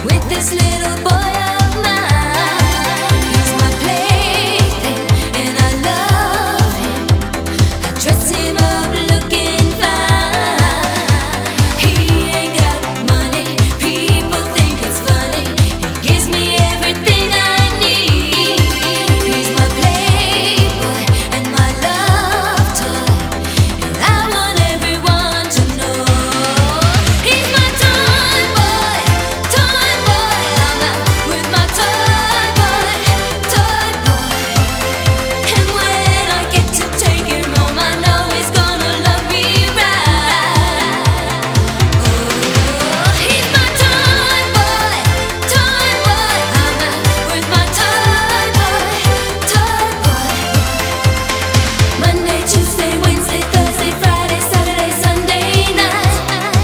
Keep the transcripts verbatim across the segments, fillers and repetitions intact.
with this little boy of mine. He's my plaything and I love him. I dress him up looking fine. He ain't got money, people think it's funny. He gives me everything I need. He's my playboy and my love toy, and I want everyone to know. He's my toy boy, toy boy. I'm out with my toy boy, toy boy. And when I get to take him home, I know he's gonna love me right. Oh, he's my toy boy, toy boy. I'm out with my toy boy, toy boy. Monday, Tuesday, Wednesday, Thursday, Friday, Saturday, Sunday night.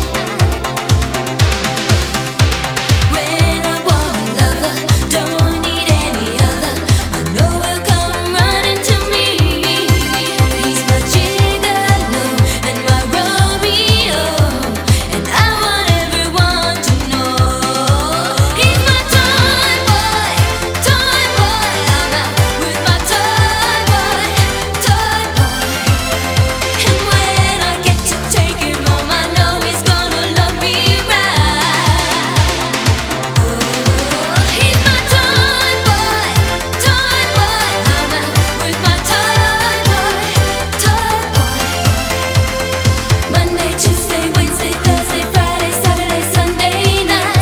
When I want a lover, don't need any other, I know he'll come running to me. He's my gigolo and my Romeo, and I want everyone to know. He's my toy boy, toy boy. I'm out with my toy boy, toy boy. And when I get to take him home, I know he's gonna love me right. Oh, he's my toy boy, toy boy. I'm out with my toy boy, toy boy. Monday, Tuesday, Wednesday, Thursday, Friday, Saturday, Sunday night.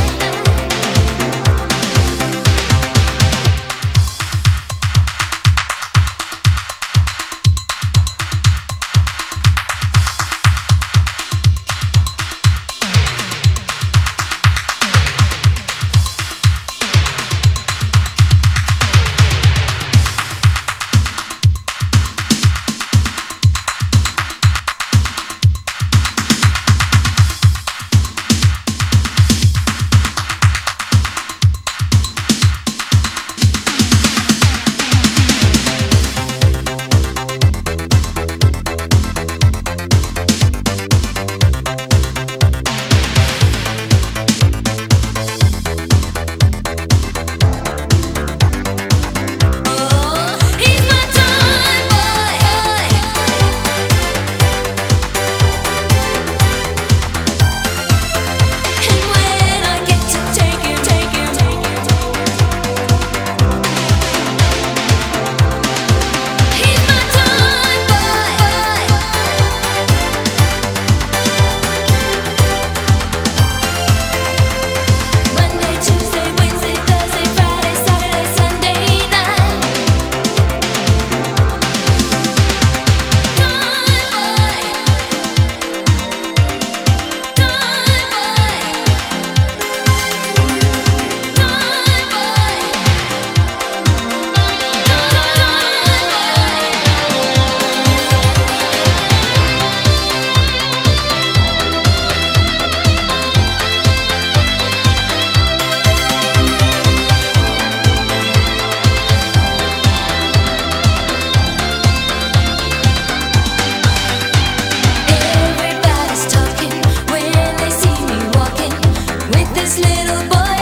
Oh, he's my toy boy. And when I get to take him, take him, take him, he's my toy boy. Monday, Tuesday, Wednesday, Thursday, Friday, Saturday, Sunday night. Everybody's talking when they see me walking with this little boy